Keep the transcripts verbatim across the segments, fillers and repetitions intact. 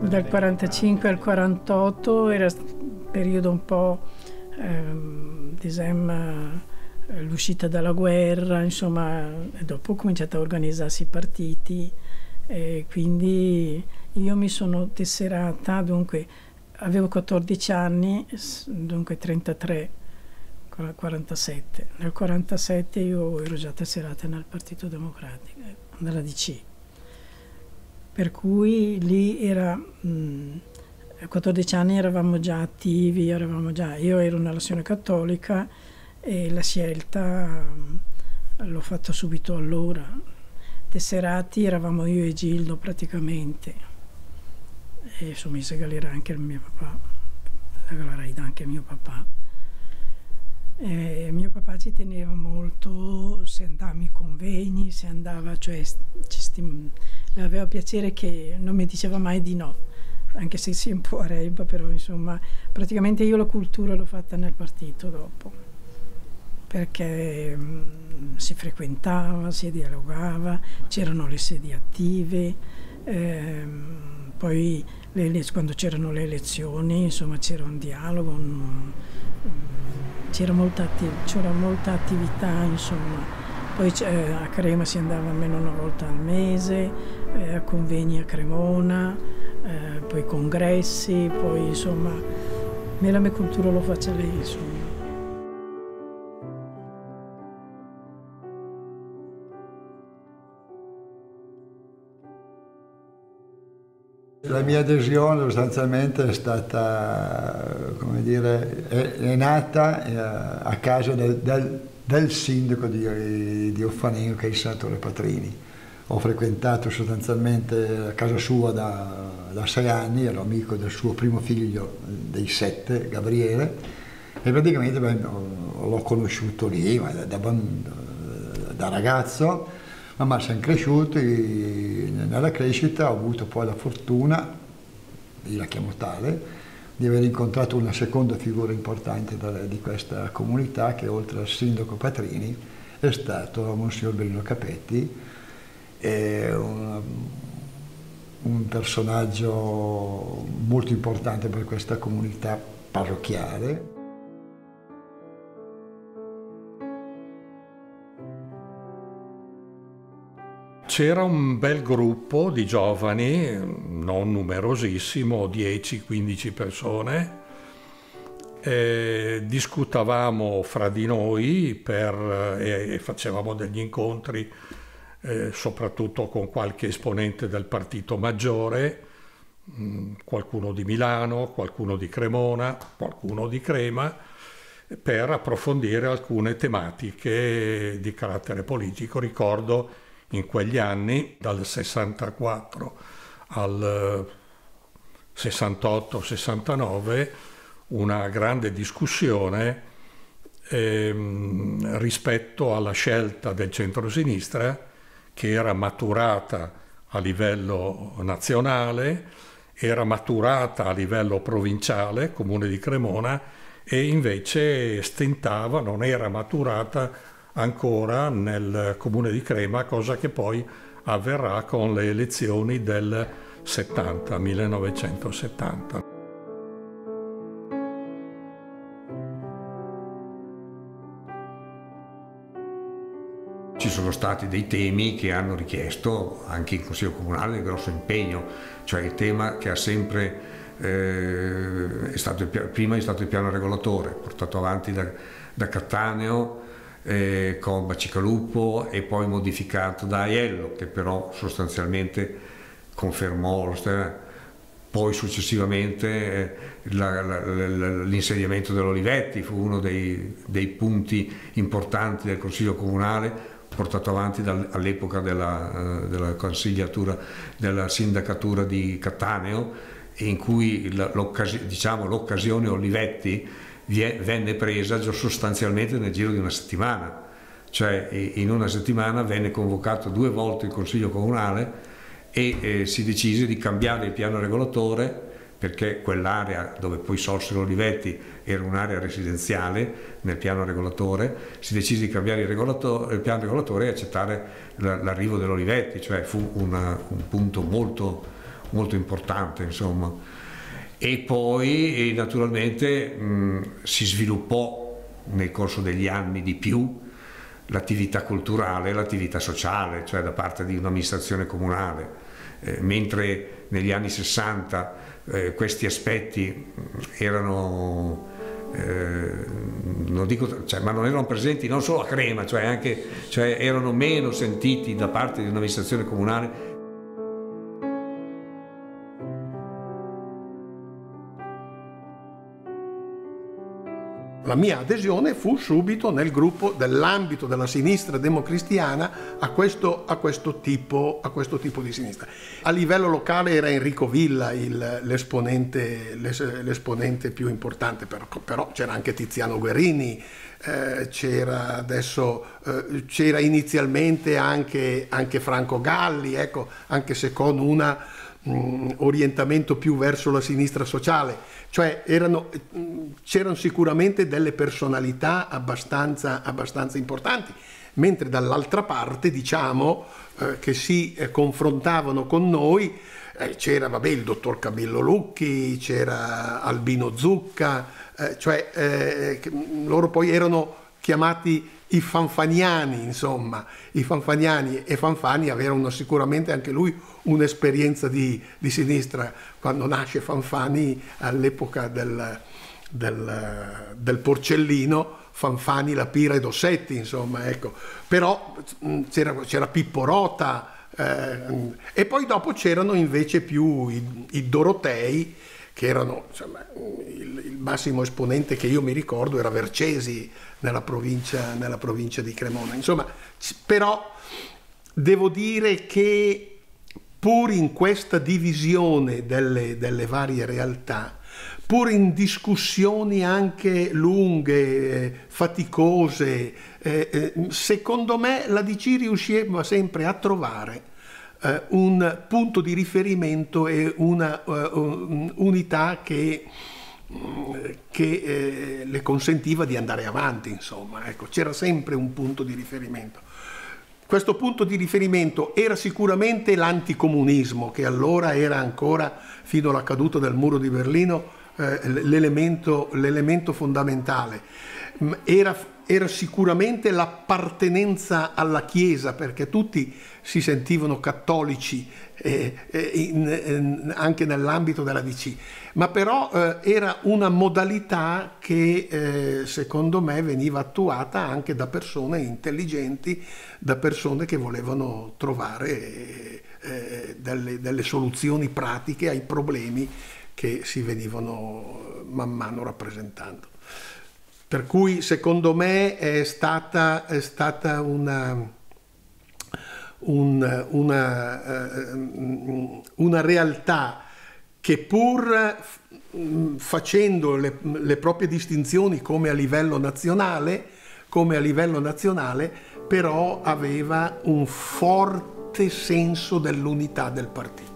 Dal quarantacinque al quarantotto era un periodo un po', ehm, diciamo, l'uscita dalla guerra, insomma, e dopo ho cominciato a organizzarsi i partiti, e quindi io mi sono tesserata, dunque avevo quattordici anni, dunque trentatré, quarantasette. Nel quarantasette io ero già tesserata nel Partito Democratico, nella D C. Per cui lì era, mh, a quattordici anni eravamo già attivi, eravamo già, io ero nell'Azione Cattolica e la scelta mh, l'ho fatta subito allora. Tesserati eravamo io e Gildo praticamente, e insomma mi segalerà anche il mio papà, segalerà anche mio papà. E mio papà ci teneva molto, se andava ai convegni, se andava, cioè ci stim- le aveva piacere che non mi diceva mai di no, anche se si un po' a rempa, però insomma praticamente io la cultura l'ho fatta nel partito dopo, perché mh, si frequentava, si dialogava, c'erano le sedi attive, ehm, poi le, quando c'erano le elezioni insomma c'era un dialogo, un, c'era molta, attiv- c'era molta attività insomma. Poi eh, a Crema si andava almeno una volta al mese, eh, a convegni a Cremona, eh, poi congressi, poi insomma, me la mia cultura lo faccia lei insomma. La mia adesione sostanzialmente è stata, come dire, è, è nata a casa del, del del sindaco di, di Offaningo, che è il senatore Patrini. Ho frequentato sostanzialmente a casa sua da, da sei anni, ero amico del suo primo figlio dei sette, Gabriele, e praticamente beh, l'ho conosciuto lì da, da, da ragazzo, ma man siamo cresciuti, nella crescita ho avuto poi la fortuna, io la chiamo tale, di aver incontrato una seconda figura importante di questa comunità, che oltre al sindaco Patrini è stato Monsignor Benino Capetti, è un, un personaggio molto importante per questa comunità parrocchiale. C'era un bel gruppo di giovani, non numerosissimo, dieci quindici persone, e discutavamo fra di noi per, e, e facevamo degli incontri, eh, soprattutto con qualche esponente del partito maggiore, mh, qualcuno di Milano, qualcuno di Cremona, qualcuno di Crema, per approfondire alcune tematiche di carattere politico. Ricordo in quegli anni, dal sessantaquattro al sessantotto sessantanove, una grande discussione ehm, rispetto alla scelta del centrosinistra, che era maturata a livello nazionale, era maturata a livello provinciale, Comune di Cremona, e invece stentava, non era maturata ancora nel Comune di Crema, cosa che poi avverrà con le elezioni del settanta, millenovecentosettanta. Ci sono stati dei temi che hanno richiesto anche in Consiglio Comunale grosso impegno, cioè il tema che ha sempre eh, è stato il, prima è stato il piano regolatore, portato avanti da, da Cattaneo, Eh, con Bacigalupo e poi modificato da Aiello, che però sostanzialmente confermò lo stesso. Poi successivamente eh, l'insediamento dell'Olivetti fu uno dei, dei punti importanti del Consiglio Comunale, portato avanti dal, all'epoca della, della consigliatura, della sindacatura di Cattaneo, in cui l'occasione diciamo, l'occasione Olivetti venne presa sostanzialmente nel giro di una settimana, cioè in una settimana venne convocato due volte il Consiglio Comunale e eh, si decise di cambiare il piano regolatore, perché quell'area dove poi sorsero Olivetti era un'area residenziale nel piano regolatore, si decise di cambiare il, il piano regolatore e accettare l'arrivo dell'Olivetti, cioè fu una, un punto molto molto importante, insomma. E poi naturalmente mh, si sviluppò nel corso degli anni di più l'attività culturale e l'attività sociale, cioè da parte di un'amministrazione comunale, eh, mentre negli anni sessanta eh, questi aspetti erano, eh, non dico, cioè, ma non erano presenti non solo a Crema, cioè anche, cioè erano meno sentiti da parte di un'amministrazione comunale. La mia adesione fu subito nel gruppo dell'ambito della sinistra democristiana a questo, a questo, tipo, a questo tipo di sinistra. A livello locale era Enrico Villa l'esponente, l'esponente più importante, però, però c'era anche Tiziano Guerini, eh, c'era adesso eh, c'era inizialmente anche, anche Franco Galli, ecco, anche se con un orientamento più verso la sinistra sociale, cioè erano, c'erano sicuramente delle personalità abbastanza, abbastanza importanti, mentre dall'altra parte, diciamo, eh, che si eh, confrontavano con noi, eh, c'era vabbè, il dottor Camillo Lucchi, c'era Albino Zucca, eh, cioè eh, loro poi erano chiamati i fanfaniani, insomma, i fanfaniani, e Fanfani aveva sicuramente anche lui un'esperienza di, di sinistra. Quando nasce Fanfani all'epoca del, del, del Porcellino, Fanfani, La Pira e Dossetti, insomma, ecco. Però c'era, c'era Pippo Rota, eh, e poi dopo c'erano invece più i, i Dorotei, che erano, insomma, il, il massimo esponente che io mi ricordo era Vercesi nella provincia, nella provincia di Cremona. Insomma, però devo dire che pur in questa divisione delle, delle varie realtà, pur in discussioni anche lunghe, eh, faticose, eh, eh, secondo me la D C riusciva sempre a trovare Uh, un punto di riferimento e una uh, unità che, uh, che eh, le consentiva di andare avanti, insomma, ecco, c'era sempre un punto di riferimento. Questo punto di riferimento era sicuramente l'anticomunismo, che allora era ancora, fino alla caduta del muro di Berlino, eh, l'elemento, l'elemento fondamentale. Era era sicuramente l'appartenenza alla Chiesa, perché tutti si sentivano cattolici eh, in, in, anche nell'ambito della D C, ma però eh, era una modalità che eh, secondo me veniva attuata anche da persone intelligenti, da persone che volevano trovare eh, delle, delle soluzioni pratiche ai problemi che si venivano man mano rappresentando. Per cui secondo me è stata, è stata una, un, una, uh, una realtà che pur facendo le, le proprie distinzioni come a livello nazionale, come a livello nazionale, però aveva un forte senso dell'unità del partito.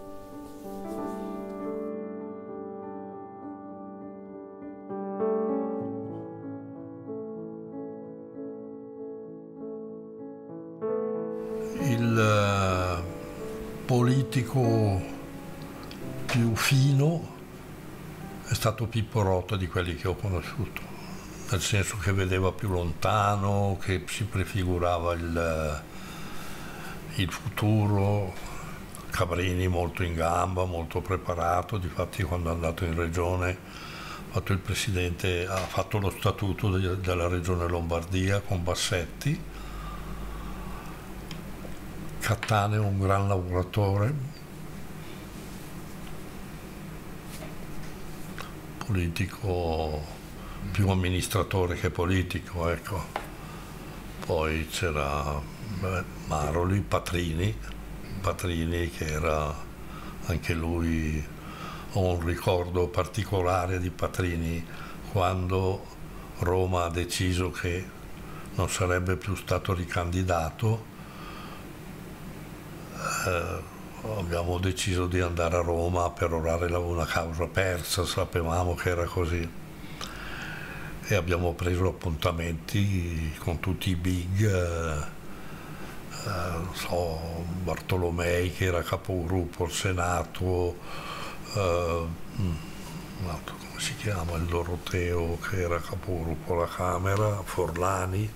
Il politico più fino è stato Pippo Rota di quelli che ho conosciuto, nel senso che vedeva più lontano, che si prefigurava il, il futuro. Cabrini molto in gamba, molto preparato, difatti quando è andato in regione ha fatto il presidente, ha fatto lo statuto de, della regione Lombardia con Bassetti. Cattaneo, un gran lavoratore, politico, più amministratore che politico, ecco. Poi c'era beh, Maroli, Patrini, Patrini che era anche lui, ho un ricordo particolare di Patrini quando Roma ha deciso che non sarebbe più stato ricandidato. Eh, abbiamo deciso di andare a Roma a perorare una causa persa, sapevamo che era così, e abbiamo preso appuntamenti con tutti i big, eh, non so, Bartolomei che era capogruppo al Senato, eh, un altro, come si chiama, il Doroteo che era capogruppo alla Camera, Forlani,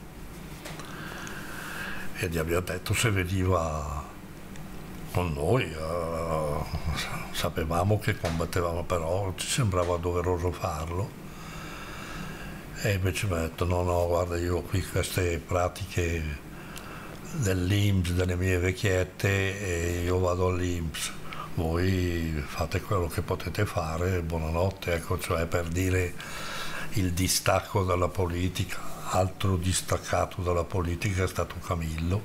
e gli abbiamo detto se veniva con noi, eh, sapevamo che combattevamo, però ci sembrava doveroso farlo. E invece mi ha detto no, no, guarda, io ho qui queste pratiche dell'I N P S, delle mie vecchiette, e io vado all'I N P S, voi fate quello che potete fare, buonanotte, ecco, cioè per dire il distacco dalla politica. Altro distaccato dalla politica è stato Camillo,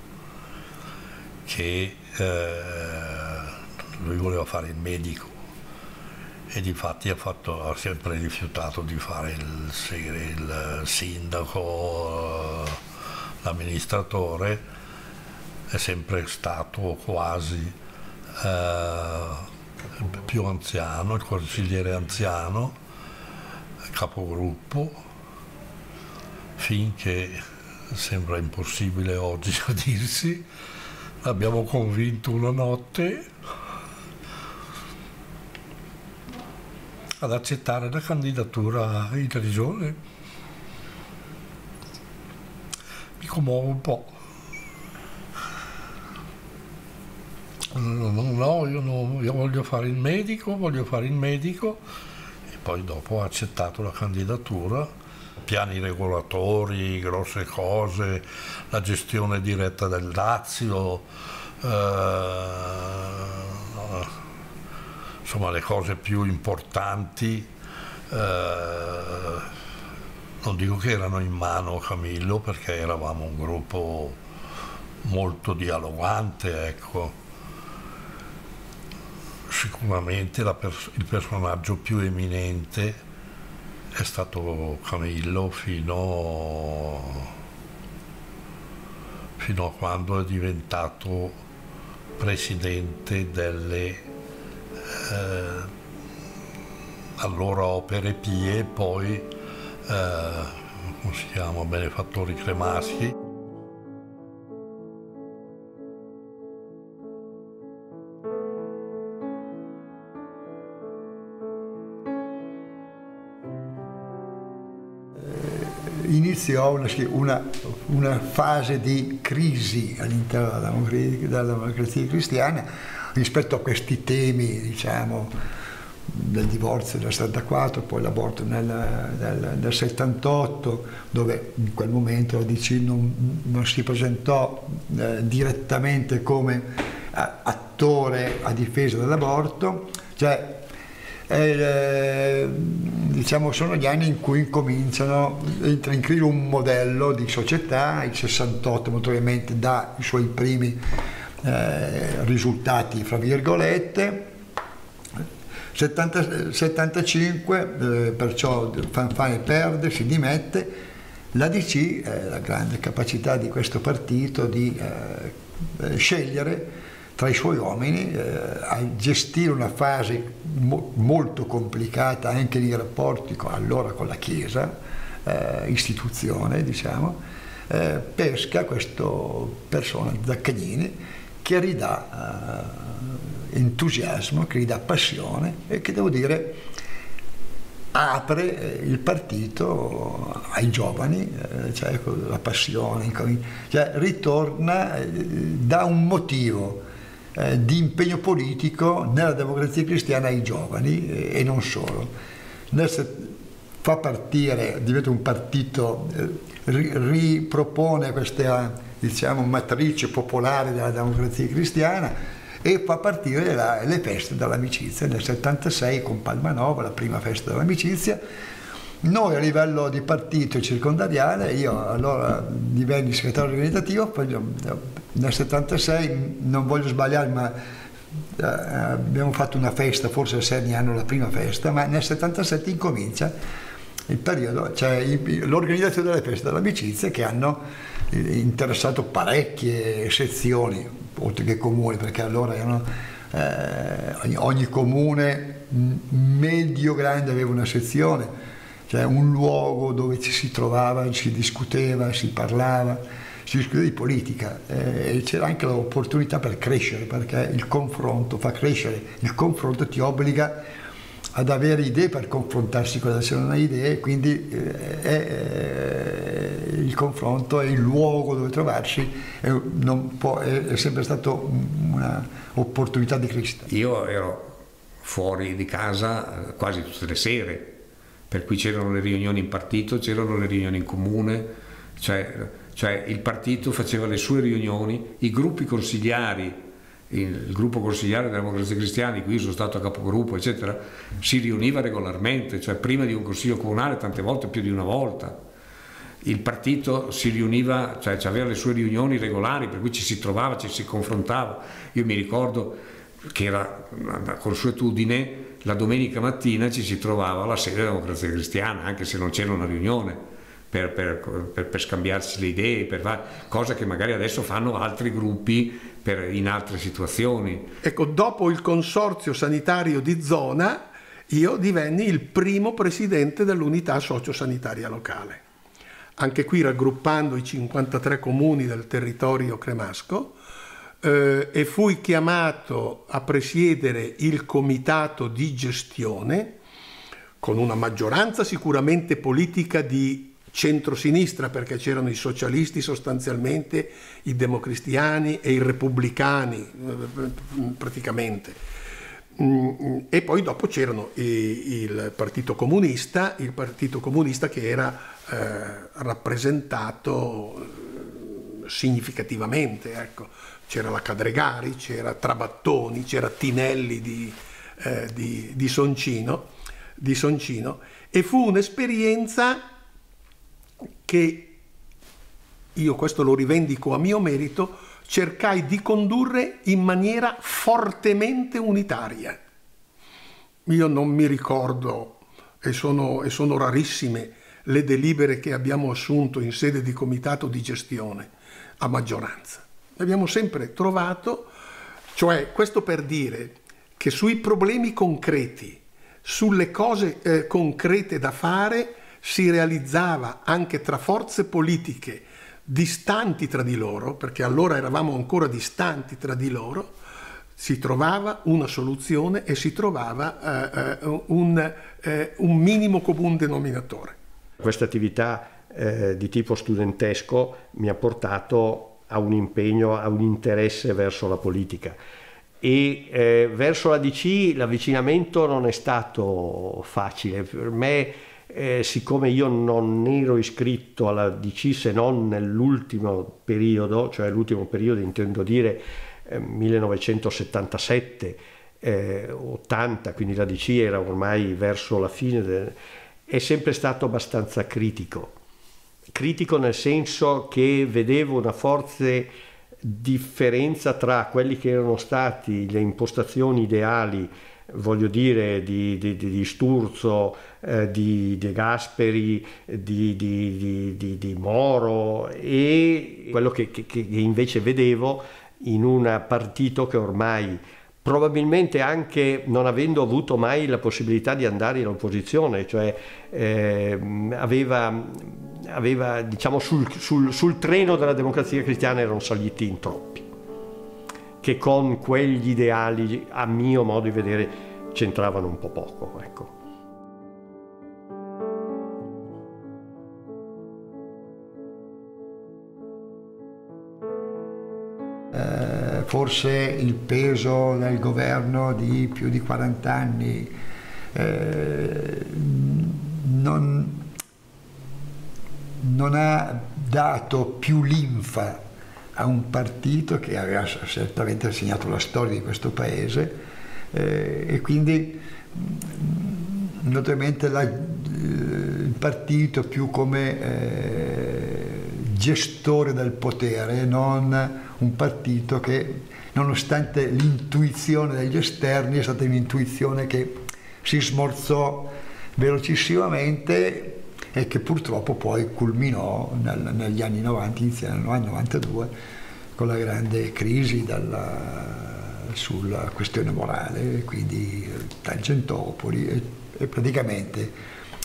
che eh, lui voleva fare il medico e difatti ha, fatto, ha sempre rifiutato di fare il, il sindaco, l'amministratore, è sempre stato quasi eh, più anziano, il consigliere anziano, capogruppo, finché sembra impossibile oggi a dirsi, l'abbiamo convinto una notte ad accettare la candidatura in regione. Mi commuovo un po'. No, no, io, no, io voglio fare il medico, voglio fare il medico, e poi dopo ha accettato la candidatura, piani regolatori, grosse cose, la gestione diretta del Lazio, eh, insomma le cose più importanti, eh, non dico che erano in mano a Camillo, perché eravamo un gruppo molto dialogante, ecco. Sicuramente la pers- il personaggio più eminente è stato Camillo fino, fino a quando è diventato presidente delle Eh, allora Opere Pie, e poi eh, come si chiama, Benefattori Cremaschi. Iniziò una, una, una fase di crisi all'interno della democrazia, della democrazia cristiana rispetto a questi temi, diciamo, del divorzio del settantaquattro, poi l'aborto nel, nel, nel settantotto, dove in quel momento la D C non, non si presentò eh, direttamente come a, attore a difesa dell'aborto, cioè eh, diciamo sono gli anni in cui incominciano, entra in crisi un modello di società. Il sessantotto notoriamente dà i suoi primi Eh, risultati fra virgolette. settanta, settantacinque eh, perciò Fanfani perde, si dimette. La D C, eh, la grande capacità di questo partito di eh, scegliere tra i suoi uomini, eh, a gestire una fase mo molto complicata anche nei rapporti con, allora con la Chiesa, eh, istituzione, diciamo, eh, pesca questo persona, Zaccagnini, che ridà uh, entusiasmo, che ridà passione e che, devo dire, apre eh, il partito ai giovani, eh, cioè la passione, cioè ritorna, eh, dà un motivo eh, di impegno politico nella democrazia cristiana ai giovani eh, e non solo. Nel, fa partire, diventa un partito, eh, ri, ripropone questa, diciamo, matrice popolare della democrazia cristiana e fa partire la, le feste dell'amicizia. Nel settantasei con Palmanova, la prima festa dell'amicizia. Noi a livello di partito circondariale, io allora divenni segretario organizzativo, poi nel settantasei, non voglio sbagliare, ma eh, abbiamo fatto una festa, forse sei anni hanno la prima festa, ma nel settantasette incomincia il periodo, cioè l'organizzazione delle feste dell'amicizia, che hanno interessato parecchie sezioni, oltre che comuni, perché allora erano, eh, ogni, ogni comune medio grande aveva una sezione, cioè un luogo dove ci si trovava, si discuteva, si parlava, si discuteva di politica eh, e c'era anche l'opportunità per crescere, perché il confronto fa crescere, il confronto ti obbliga ad avere idee per confrontarsi con se non hai idee, quindi eh, è, eh, il confronto è il luogo dove trovarsi, è, non può, è, è sempre stato un'opportunità di crescita. Io ero fuori di casa quasi tutte le sere, per cui c'erano le riunioni in partito, c'erano le riunioni in comune, cioè, cioè il partito faceva le sue riunioni, i gruppi consigliari, il gruppo consigliare della Democrazia Cristiana, di cui sono stato capogruppo, eccetera, si riuniva regolarmente, cioè prima di un consiglio comunale tante volte, più di una volta. Il partito si riuniva, cioè aveva le sue riunioni regolari, per cui ci si trovava, ci si confrontava. Io mi ricordo che era consuetudine, la domenica mattina ci si trovava alla sede della Democrazia Cristiana, anche se non c'era una riunione. Per, per, per, per scambiarsi le idee, per, cosa che magari adesso fanno altri gruppi per, in altre situazioni. Ecco, dopo il consorzio sanitario di zona, io divenni il primo presidente dell'unità sociosanitaria locale. Anche qui raggruppando i cinquantatré comuni del territorio cremasco, eh, e fui chiamato a presiedere il comitato di gestione con una maggioranza sicuramente politica di centrosinistra, perché c'erano i socialisti sostanzialmente, i democristiani e i repubblicani praticamente, e poi dopo c'erano il Partito Comunista, il Partito Comunista che era eh, rappresentato significativamente, ecco. C'era la Cadregari, c'era Trabattoni, c'era Tinelli di, eh, di, di, Soncino, di Soncino, e fu un'esperienza che io, questo lo rivendico a mio merito, cercai di condurre in maniera fortemente unitaria. Io non mi ricordo, e sono, e sono rarissime, le delibere che abbiamo assunto in sede di comitato di gestione a maggioranza. Abbiamo sempre trovato, cioè questo per dire che sui problemi concreti, sulle cose eh, concrete da fare, si realizzava anche tra forze politiche distanti tra di loro, perché allora eravamo ancora distanti tra di loro, si trovava una soluzione e si trovava eh, un, eh, un minimo comune denominatore. Questa attività eh, di tipo studentesco mi ha portato a un impegno, a un interesse verso la politica. E eh, verso la D C l'avvicinamento non è stato facile. Per me, Eh, siccome io non ero iscritto alla D C se non nell'ultimo periodo, cioè l'ultimo periodo intendo dire eh, millenovecentosettantasette ottanta, quindi la D C era ormai verso la fine, del, è sempre stato abbastanza critico. Critico nel senso che vedevo una forte differenza tra quelli che erano stati le impostazioni ideali, voglio dire, di, di, di Sturzo, eh, di De Gasperi, di, di, di, di, di Moro, e quello che, che, che invece vedevo in un partito che ormai, probabilmente anche non avendo avuto mai la possibilità di andare in opposizione, cioè eh, aveva, aveva diciamo sul, sul, sul treno della Democrazia Cristiana erano saliti in troppi, che con quegli ideali, a mio modo di vedere, c'entravano un po' poco, ecco. Eh, forse il peso del governo di più di quaranta anni eh, non, non ha dato più linfa a un partito che aveva certamente segnato la storia di questo paese eh, e quindi notoriamente la, il partito più come eh, gestore del potere, non un partito che, nonostante l'intuizione degli esterni, è stata un'intuizione che si smorzò velocissimamente e che purtroppo poi culminò nel, negli anni novanta, inizio del novantadue, con la grande crisi dalla, sulla questione morale, quindi Tangentopoli, e, e praticamente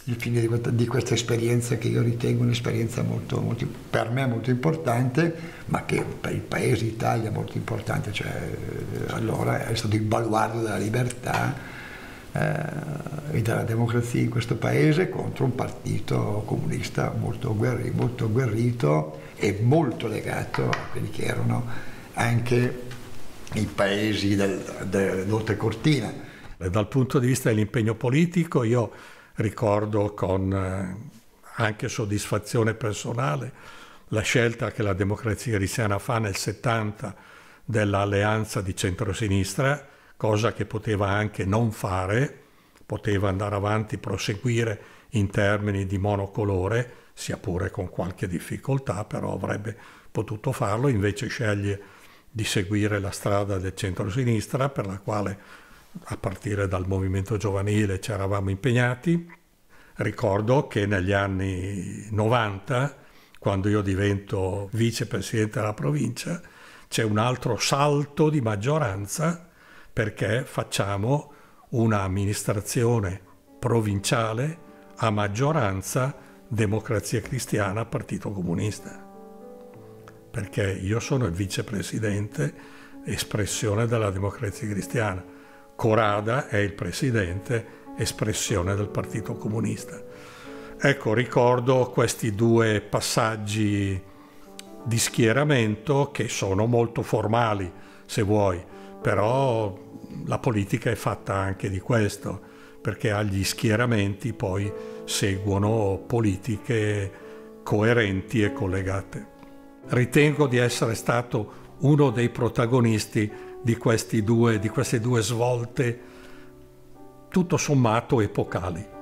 il fine di questa, di questa esperienza che io ritengo un'esperienza molto, molto, per me molto importante, ma che per il paese Italia è molto importante, cioè allora è stato il baluardo della libertà eh, e della democrazia in questo paese contro un partito comunista molto, guerri, molto agguerrito e molto legato a quelli che erano anche i paesi del, dell'Oltre Cortina. Dal punto di vista dell'impegno politico io ricordo con eh, anche soddisfazione personale la scelta che la Democrazia Cristiana fa nel settanta dell'alleanza di centrosinistra, cosa che poteva anche non fare, poteva andare avanti, proseguire in termini di monocolore, sia pure con qualche difficoltà, però avrebbe potuto farlo, invece sceglie di seguire la strada del centrosinistra, per la quale a partire dal movimento giovanile ci eravamo impegnati. Ricordo che negli anni novanta, quando io divento vicepresidente della provincia, c'è un altro salto di maggioranza perché facciamo un'amministrazione provinciale a maggioranza Democrazia Cristiana, Partito Comunista. Perché io sono il vicepresidente, espressione della Democrazia Cristiana. Corrada è il presidente, espressione del Partito Comunista. Ecco, ricordo questi due passaggi di schieramento che sono molto formali, se vuoi, però la politica è fatta anche di questo, perché agli schieramenti poi seguono politiche coerenti e collegate. Ritengo di essere stato uno dei protagonisti di, questi due, di queste due svolte tutto sommato epocali.